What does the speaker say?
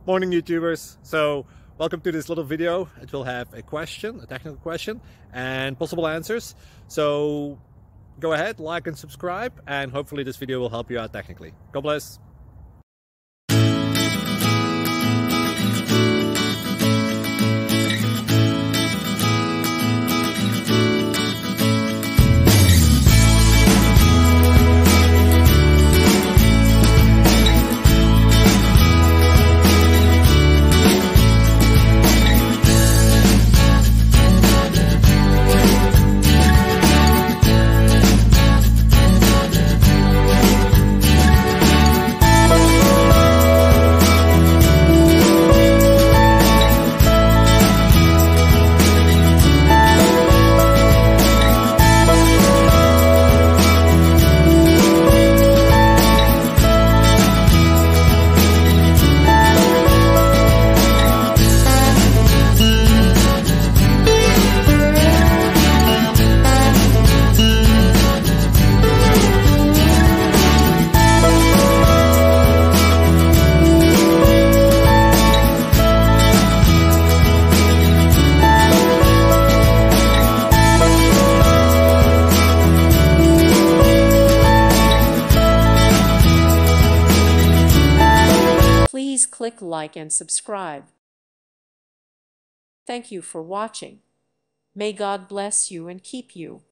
Morning, YouTubers. So welcome to this little video. It will have a question, a technical question, and possible answers. So go ahead, like and subscribe, and hopefully this video will help you out technically. God bless. Please click like and subscribe. Thank you for watching. May God bless you and keep you.